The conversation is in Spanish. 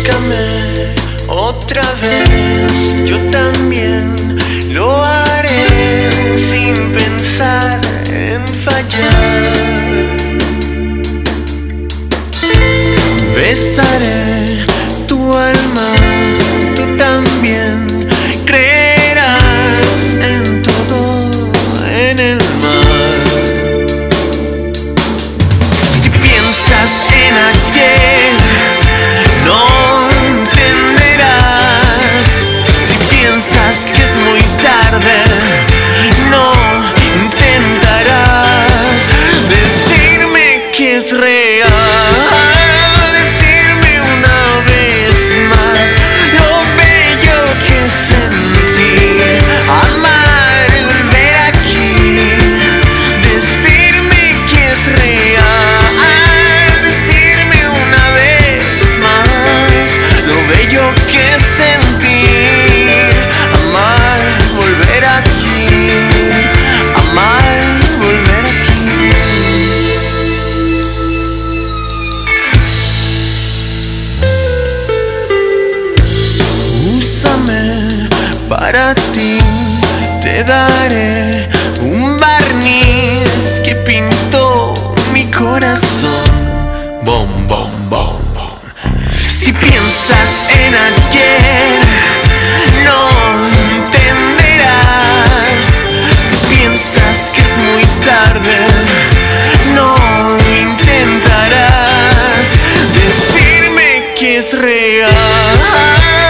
Búscame otra vez, yo también lo haré sin pensar en fallar. Besaré tu alma, tú también creerás en todo en el mar. Si piensas en ayer, no entenderás. Si piensas que es muy tarde, no intentarás decirme que es real. Decirme una vez más lo bello que es sentir, amar, volver aquí. Decirme que es real. Decirme una vez más lo bello que es sentir, amar, volver aquí. Amar, volver aquí. Úsame para ti, te daré un barniz que pintó mi corazón. Bom, bom, bom, bom. Si piensas en ayer, no entenderás. Si piensas que es muy tarde, no intentarás decirme que es real.